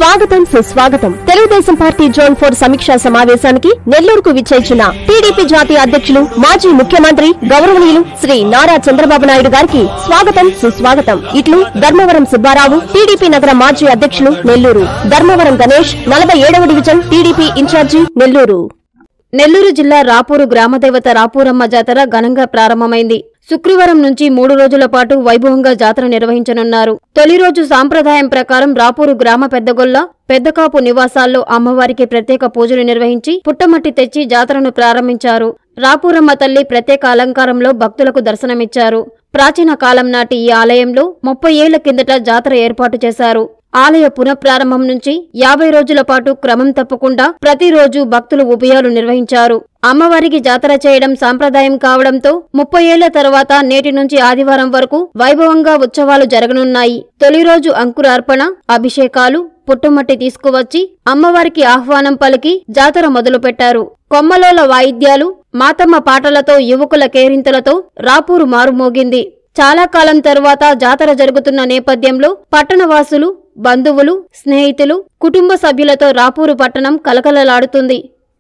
స్వాగతం సుస్వాగతం Telugu Desam party zone 4 సమీక్షా సమావేశానికి నెల్లూరుకు విచ్చేసిన టీడీపీ జాతీయ అధ్యక్షులు మాజీ ముఖ్యమంత్రి గౌరవనీయులు శ్రీ నారా చంద్రబాబు నాయుడు గారికి స్వాగతం సుస్వాగతం. ఇట్లు ధర్మవరం సుబ్బారావు, టీడీపీ నగర మాజీ అధ్యక్షులు నెల్లూరు. ధర్మవరం గణేష్, 47వ డివిజన్ టీడీపీ ఇన్ఛార్జి నెల్లూరు. నెల్లూరు జిల్లా రాపూరు గ్రామదేవత రాపూరమ్మ జాతర ఘనంగా ప్రారంభమైంది. శుక్రవారం నుంచి 3 రోజుల పాటు వైభవంగా జాతర నిర్వహించనున్నారు. తొలి రోజు సాంప్రదాయం ప్రకారం రాపూరు గ్రామ పెద్దగొల్ల, పెద్దకాపు నివాసాల్లో అమ్మవారికి ప్రత్యేక పూజలు నిర్వహించి పుట్టమట్టి తెచ్చి జాతరను ప్రారంభించారు. రాపూరమ్మ తల్లి ప్రత్యేక అలంకారంలో భక్తులకు దర్శనమిచ్చారు. ప్రాచీన కాలం నాటి ఈ ఆలయంలో 30 ఏళ్ల కిందట జాతర ఏర్పాటు చేశారు. ఆలయ పునఃప్రారంభం నుంచి 50 రోజుల పాటు క్రమం తప్పకుండా ప్రతిరోజు భక్తులు ఉభయాలు నిర్వహించారు. అమ్మవారికి జాతర చేయడం సాంప్రదాయం కావడంతో 30 ఏళ్ల తర్వాత నేటి నుంచి ఆదివారం వరకు వైభవంగా ఉత్సవాలు జరగనున్నాయి. తొలి రోజు అంకురార్పణ, అభిషేకాలు, పుట్టుమట్టి తీసుకువచ్చి అమ్మవారికి ఆహ్వానం పలికి జాతర మొదలుపెట్టారు. కొమ్మలోల వాయిద్యాలు, మాతమ్మ పాటలతో, యువకుల కేరింతలతో రాపూరు మారుమోగింది. చాలా కాలం తరువాత జాతర జరుగుతున్న నేపథ్యంలో పట్టణవాసులు, బంధువులు, స్నేహితులు, కుటుంబ సభ్యులతో రాపూరు పట్టణం కలకలలాడుతుంది.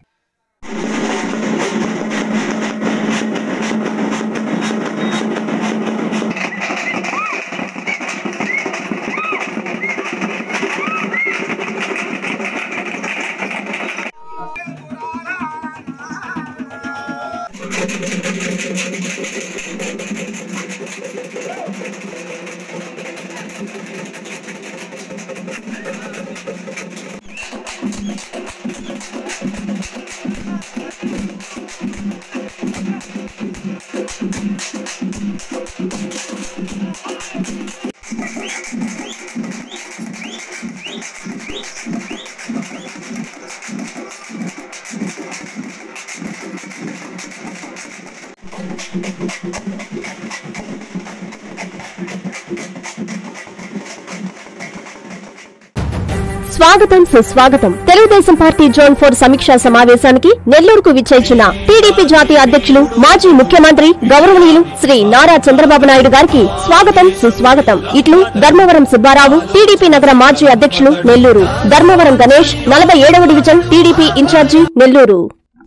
స్వాగతం సుస్వాగతం. తెలుగుదేశం పార్టీ జోన్ 4 సమీక్షా సమావేశానికి నెల్లూరుకు విచ్చేసిన టీడీపీ జాతీయ అధ్యక్షులు మాజీ ముఖ్యమంత్రి గౌరవనీయులు శ్రీ నారా చంద్రబాబు నాయుడు గారికి స్వాగతం సుస్వాగతం. ఇట్లు ధర్మవరం సుబ్బారావు, టీడీపీ నగర మాజీ అధ్యక్షులు నెల్లూరు. ధర్మవరం గణేష్, 47వ డివిజన్ టీడీపీ ఇన్ఛార్జి నెల్లూరు.